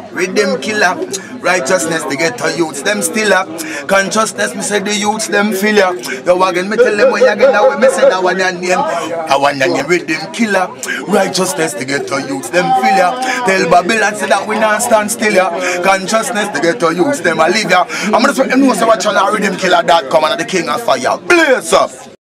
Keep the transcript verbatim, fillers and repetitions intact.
Rhythm killer, righteousness the ghetto youths them still up. Consciousness me say the youths them feel ya. The wagon me tell them when you get that way me say that one and name. I want name rhythm killer, righteousness the ghetto youths them feel ya. Tell Babylon say that we not stand still ya. Consciousness the ghetto youths them a live ya. I'm gonna say them know so watch on rhythm killer dot com and the king of fire. Blaze up.